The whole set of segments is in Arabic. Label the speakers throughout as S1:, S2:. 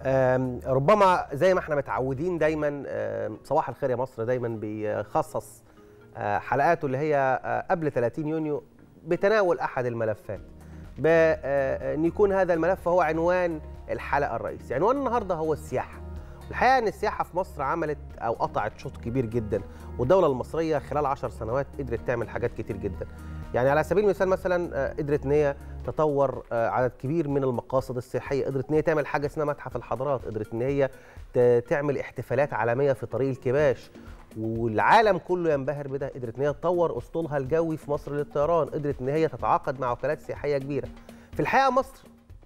S1: ربما زي ما احنا متعودين دايما صباح الخير يا مصر دايما بيخصص حلقاته اللي هي قبل 30 يونيو بتناول أحد الملفات، بأن يكون هذا الملف هو عنوان الحلقة الرئيسي. عنوان النهاردة هو السياحة. الحقيقة أن السياحة في مصر عملت أو قطعت شوط كبير جدا، والدولة المصرية خلال 10 سنوات قدرت تعمل حاجات كتير جدا. يعني على سبيل المثال مثلا قدرت ان هي تطور عدد كبير من المقاصد السياحيه، قدرت ان هي تعمل حاجه اسمها متحف الحضارات، قدرت ان هي تعمل احتفالات عالميه في طريق الكباش والعالم كله ينبهر بده، قدرت ان هي تطور اسطولها الجوي في مصر للطيران، قدرت ان هي تتعاقد مع وكالات سياحيه كبيره. في الحقيقه مصر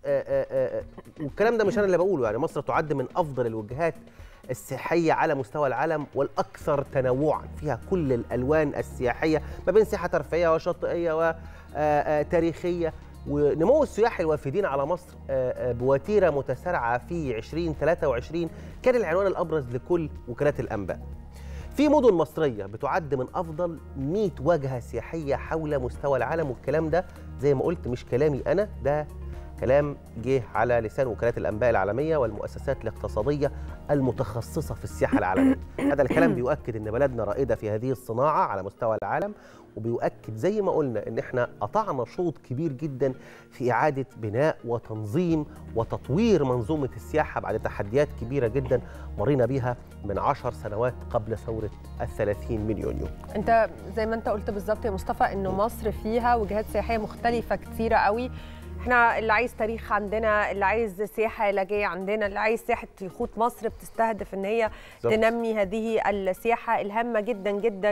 S1: والكلام ده مش انا اللي بقوله، يعني مصر تعد من افضل الوجهات السياحية على مستوى العالم والأكثر تنوعا، فيها كل الألوان السياحية ما بين سياحة ترفيهية وشاطئية وتاريخية. ونمو السياح الوافدين على مصر بوتيرة متسارعة في 2023 كان العنوان الأبرز لكل وكالات الأنباء. في مدن مصرية بتعد من أفضل 100 واجهة سياحية حول مستوى العالم، والكلام ده زي ما قلت مش كلامي أنا، ده كلام جه على لسان وكالات الأنباء العالمية والمؤسسات الاقتصادية المتخصصة في السياحة العالمية. هذا الكلام بيؤكد أن بلدنا رائدة في هذه الصناعة على مستوى العالم، وبيؤكد زي ما قلنا أن احنا قطعنا شوط كبير جدا في إعادة بناء وتنظيم وتطوير منظومة السياحة بعد تحديات كبيرة جدا مرينا بها من 10 سنوات قبل ثورة 30 من يونيو.
S2: أنت زي ما أنت قلت بالظبط يا مصطفى أنه مصر فيها وجهات سياحية مختلفة كتيرة قوي. احنا اللي عايز تاريخ عندنا، اللي عايز سياحه علاجيه عندنا، اللي عايز سياحه يخوت مصر بتستهدف ان هي تنمي هذه السياحه الهامه جدا جدا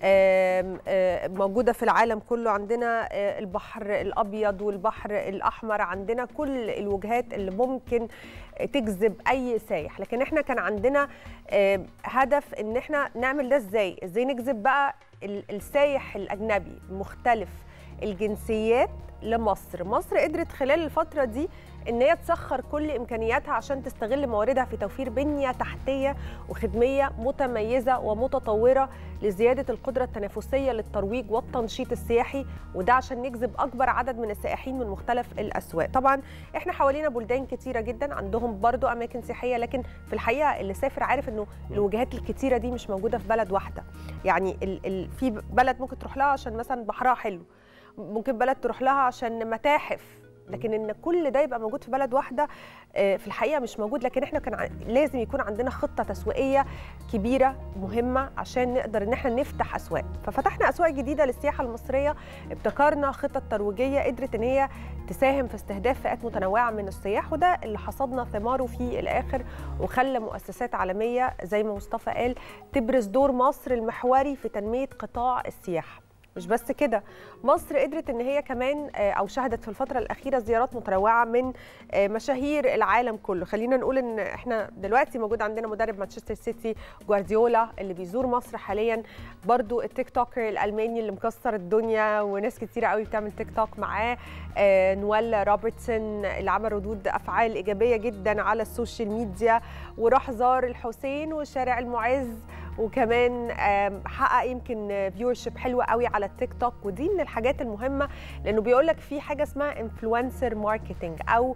S2: موجوده في العالم كله. عندنا البحر الابيض والبحر الاحمر، عندنا كل الوجهات اللي ممكن تجذب اي سايح، لكن احنا كان عندنا هدف ان احنا نعمل ده ازاي نجذب بقى السايح الاجنبي مختلف الجنسيات لمصر. مصر قدرت خلال الفترة دي ان هي تسخر كل امكانياتها عشان تستغل مواردها في توفير بنية تحتية وخدمية متميزة ومتطورة لزيادة القدرة التنافسية للترويج والتنشيط السياحي، وده عشان نجذب اكبر عدد من السائحين من مختلف الاسواق. طبعا احنا حوالينا بلدان كتيرة جدا عندهم برضو اماكن سياحية، لكن في الحقيقة اللي سافر عارف انه الوجهات الكتيرة دي مش موجودة في بلد واحدة. يعني في بلد ممكن تروح لها عشان مثلا بحرها حلو، ممكن بلد تروح لها عشان متاحف، لكن ان كل ده يبقى موجود في بلد واحده في الحقيقه مش موجود. لكن احنا كان لازم يكون عندنا خطه تسويقيه كبيره مهمه عشان نقدر ان احنا نفتح اسواق. ففتحنا اسواق جديده للسياحه المصريه، ابتكرنا خطط ترويجيه قدرت ان هي تساهم في استهداف فئات متنوعه من السياح، وده اللي حصدنا ثماره في الاخر وخلى مؤسسات عالميه زي ما مصطفى قال تبرز دور مصر المحوري في تنميه قطاع السياحه. مش بس كده، مصر قدرت ان هي كمان او شهدت في الفتره الاخيره زيارات متنوعه من مشاهير العالم كله. خلينا نقول ان احنا دلوقتي موجود عندنا مدرب مانشستر سيتي جوارديولا اللي بيزور مصر حاليا، برضو التيك توكر الالماني اللي مكسر الدنيا وناس كتيره قوي بتعمل تيك توك معاه، نويل روبرتسون اللي عمل ردود افعال ايجابيه جدا على السوشيال ميديا وراح زار الحسين وشارع المعز، وكمان حقق يمكن فيورشيب حلوه قوي على التيك توك. ودي من الحاجات المهمه لانه بيقول لك في حاجه اسمها انفلونسر ماركتنج او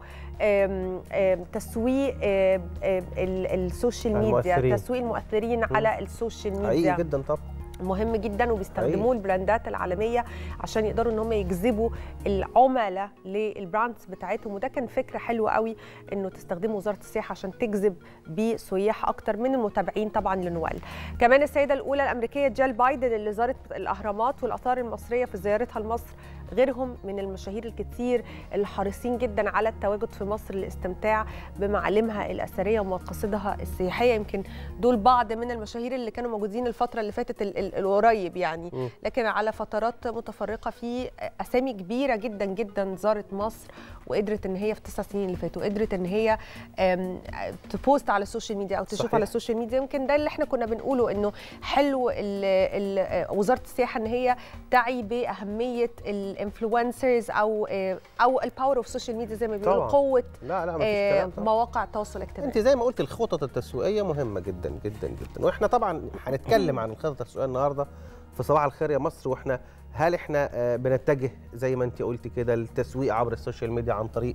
S2: تسويق السوشيال ميديا، تسويق المؤثرين على السوشيال ميديا.
S1: حقيقي جدا طبعا،
S2: مهم جدا، وبيستخدموه البراندات العالميه عشان يقدروا ان هم يجذبوا العملاء للبراندز بتاعتهم. وده كان فكره حلوه قوي انه تستخدموا وزاره السياحه عشان تجذب بيه سياح اكتر من المتابعين طبعا لنويل. كمان السيده الاولى الامريكيه جيل بايدن اللي زارت الاهرامات والاثار المصريه في زيارتها لمصر، غيرهم من المشاهير الكتير اللي حريصين جدا على التواجد في مصر للاستمتاع بمعالمها الاثريه ومقاصدها السياحيه. يمكن دول بعض من المشاهير اللي كانوا موجودين الفتره اللي فاتت القريب يعني، لكن على فترات متفرقه في اسامي كبيره جدا جدا زارت مصر وقدرت ان هي في 9 سنين اللي فاتوا قدرت ان هي تبوست على السوشيال ميديا او تشوف صحيح. على السوشيال ميديا. يمكن ده اللي احنا كنا بنقوله انه حلو وزاره السياحه ان هي تعي باهميه الانفلونسرز او الباور اوف السوشيال ميديا زي ما بيقولوا، قوه مواقع التواصل الاجتماعي.
S1: انت زي ما قلت الخطط التسويقيه مهمه جدا جدا جدا، واحنا طبعا هنتكلم عن الخطط التسويقيه النهارده في صباح الخير يا مصر. واحنا هل احنا بنتجه زي ما انت قلتي كده للتسويق عبر السوشيال ميديا عن طريق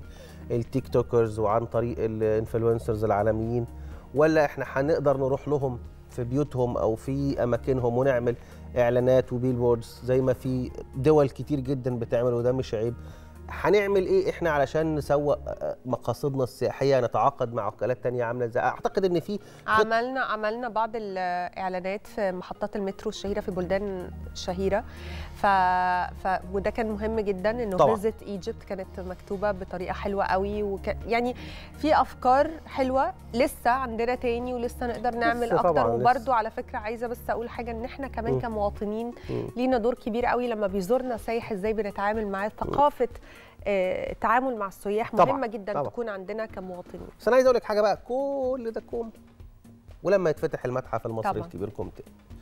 S1: التيك توكرز وعن طريق الانفلونسرز العالميين، ولا احنا هنقدر نروح لهم في بيوتهم او في اماكنهم ونعمل اعلانات وبيلبوردز زي ما في دول كتير جدا بتعمل، وده مش عيب. هنعمل ايه احنا علشان نسوق مقاصدنا السياحيه، نتعاقد مع وكالات تانية عامله ازاي؟ اعتقد ان في
S2: عملنا بعض الاعلانات في محطات المترو الشهيره في بلدان شهيره، وده كان مهم جدا، انه فيزيت ايجيبت كانت مكتوبه بطريقه حلوه قوي، يعني في افكار حلوه لسه عندنا تاني ولسه نقدر نعمل اكتر. وبرده على فكره عايزه بس اقول حاجه، ان احنا كمان كمواطنين لينا دور كبير قوي لما بيزورنا سايح، ازاي بنتعامل معاه. ثقافه التعامل مع السياح مهمه جدا تكون عندنا كمواطنين.
S1: بس انا عايز اقول لك حاجه بقى، كل ده كوم ولما يتفتح المتحف المصري الكبير كومتين،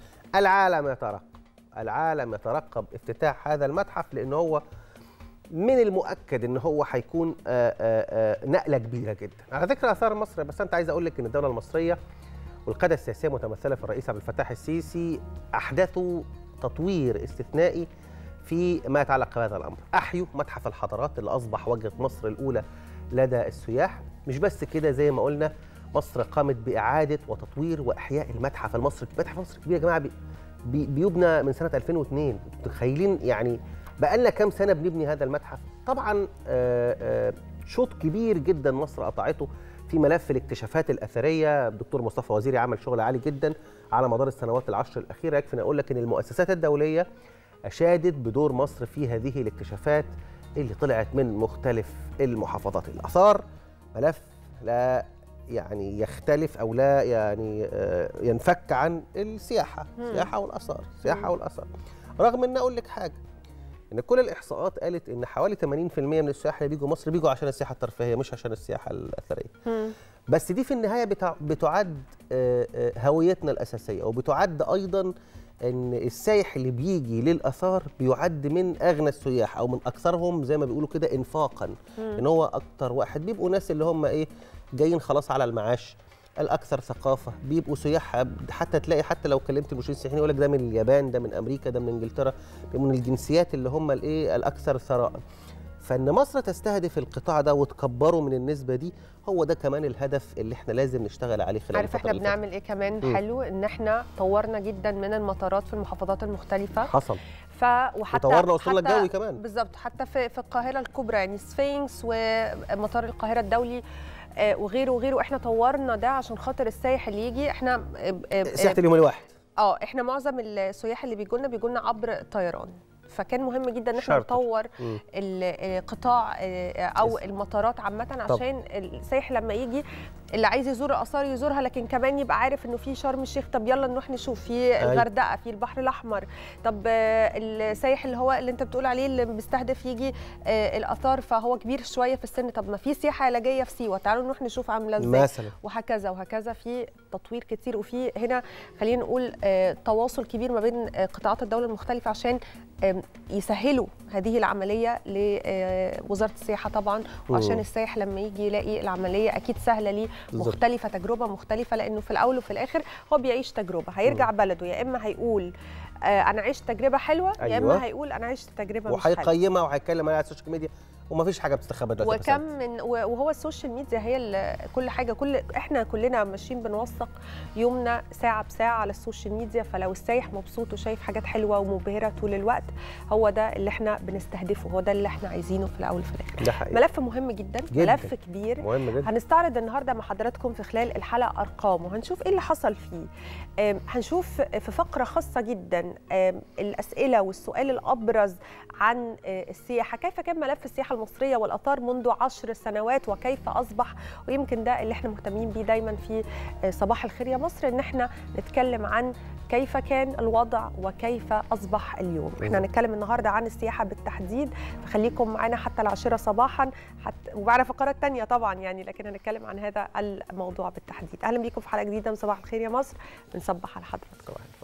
S1: العالم يترقب افتتاح هذا المتحف، لان هو من المؤكد ان هو هيكون نقله كبيره جدا على ذكر اثار مصر. بس انت عايز اقول لك ان الدوله المصريه والقياده السياسيه متمثله في الرئيس عبد الفتاح السيسي احدثوا تطوير استثنائي في ما يتعلق بهذا الامر. احيوا متحف الحضارات اللي اصبح وجهه مصر الاولى لدى السياح. مش بس كده، زي ما قلنا مصر قامت باعاده وتطوير واحياء المتحف المصري. متحف مصر الكبير يا جماعه بيبنى من سنه 2002. متخيلين يعني بقى لنا كام سنه بنبني هذا المتحف؟ طبعا شوط كبير جدا مصر قطعته في ملف الاكتشافات الاثريه. الدكتور مصطفى وزيري عمل شغل عالي جدا على مدار السنوات العشر الاخيره. يكفي اقول لك ان المؤسسات الدوليه اشادت بدور مصر في هذه الاكتشافات اللي طلعت من مختلف المحافظات. الاثار ملف لا يعني يختلف او لا يعني ينفك عن السياحه، السياحه والاثار. رغم ان اقول لك حاجه، ان كل الاحصاءات قالت ان حوالي 80% من السياح اللي بيجوا مصر بيجوا عشان السياحه الترفيهيه مش عشان السياحه الاثريه. بس دي في النهايه بتعد هويتنا الاساسيه، وبتعد ايضا ان السايح اللي بيجي للاثار بيعد من اغنى السياح او من اكثرهم زي ما بيقولوا كده انفاقا. ان هو اكتر واحد بيبقوا ناس اللي هم ايه جايين خلاص على المعاش، الاكثر ثقافه، بيبقوا سياح. حتى تلاقي حتى لو كلمت المرشدين السياحيين يقول لك ده من اليابان، ده من امريكا، ده من انجلترا، من الجنسيات اللي هم الايه الاكثر ثراء. فان مصر تستهدف القطاع ده وتكبره من النسبه دي، هو ده كمان الهدف اللي احنا لازم نشتغل عليه خلال
S2: عارف احنا بنعمل ايه كمان حلو؟ ان احنا طورنا جدا من المطارات في المحافظات المختلفه.
S1: حصل.
S2: وحتى
S1: وطورنا وصلنا الجوي كمان.
S2: بالظبط، حتى في القاهره الكبرى، يعني سفينكس ومطار القاهره الدولي وغيره احنا طورنا ده عشان خاطر السائح اللي يجي. احنا
S1: سياحه اليوم الواحد.
S2: احنا معظم السياح اللي بيجوا لنا عبر طيران، فكان مهم جدا ان احنا نطور القطاع او المطارات عامه، عشان السائح لما يجي اللي عايز يزور الاثار يزورها، لكن كمان يبقى عارف انه في شرم الشيخ، طب يلا نروح نشوف في الغردقه، في البحر الاحمر. طب السائح اللي هو اللي انت بتقول عليه اللي بيستهدف يجي الاثار فهو كبير شويه في السن، طب ما في سياحه علاجيه في سيوه، تعالوا نروح نشوف عامله ازاي مثلا، وهكذا. في تطوير كتير، وفي هنا خلينا نقول تواصل كبير ما بين قطاعات الدوله المختلفه عشان يسهلوا هذه العمليه لوزاره السياحه طبعا، وعشان السائح لما يجي يلاقي العمليه اكيد سهله ليه، مختلفه، تجربه مختلفه، لانه في الاول وفي الاخر هو بيعيش تجربه. هيرجع بلده يا اما هيقول انا عشت تجربه حلوه، يا اما هيقول انا عشت تجربه مش حلوه،
S1: وهيقيمها وهيتكلم عليها على السوشيال ميديا، ومفيش حاجه بتستخبى دلوقتي.
S2: وكم من وهو السوشيال ميديا هي كل حاجه، احنا كلنا ماشيين بنوثق يومنا ساعه بساعه على السوشيال ميديا. فلو السايح مبسوط وشايف حاجات حلوه ومبهره طول الوقت، هو ده اللي احنا بنستهدفه، هو ده اللي احنا عايزينه في الاول وفي الاخر. ملف مهم جدا، ملف كبير
S1: مهم جدا.
S2: هنستعرض النهارده مع حضراتكم في خلال الحلقه ارقام، وهنشوف ايه اللي حصل فيه. هنشوف في فقره خاصه جدا الاسئله والسؤال الابرز عن السياحه، كيف كان ملف السياحه المصريه والاثار منذ 10 سنوات وكيف اصبح. ويمكن ده اللي احنا مهتمين بيه دايما في صباح الخير يا مصر، ان احنا نتكلم عن كيف كان الوضع وكيف اصبح اليوم. احنا هنتكلم النهارده عن السياحه بالتحديد، فخليكم معانا حتى 10 صباحا ومعنا فقرات ثانيه طبعا يعني، لكن هنتكلم عن هذا الموضوع بالتحديد. اهلا بيكم في حلقه جديده من صباح الخير يا مصر، بنصبح على حضراتكم.